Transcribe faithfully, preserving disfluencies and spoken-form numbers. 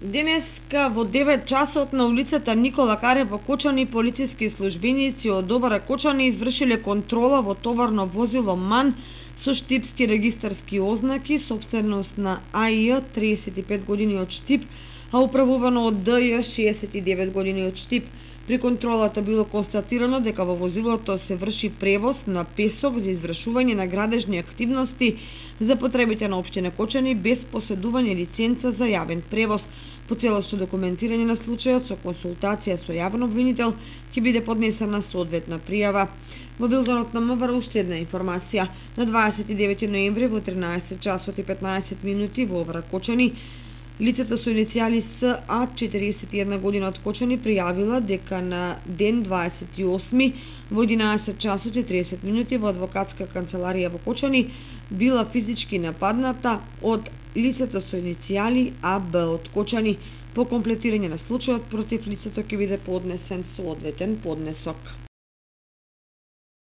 Денеска во девет часот на улицата Никола Каре во Кочани полициски службеници од ОВР Кочани извршиле контрола во товарно возило МАН со штипски регистарски ознаки, собственост на АЈ триесет и пет години од Штип, а управувано од ДЈ шеесет и девет години од Штип. При контролата било констатирано дека во возилото се врши превоз на песок за извршување на градежни активности за потребите на општина Кочани без поседување лиценца за јавен превоз. По целосно документирање на случајот со консултација со јавен обвинител ќе биде поднесена соодветна пријава. Во билдонот на МВР уште една информација. На дваесет и девети ноември во тринаесет часот и петнаесет минути во ОВР Кочани лицето со иницијали С А четириесет и една година од Кочани пријавила дека на ден дваесет и осми во единаесет часот и триесет минути во адвокатска канцеларија во Кочани била физички нападната од лицето со иницијали А Б од Кочани. По комплетирање на случајот против лицето ќе биде поднесен соодветен поднесок.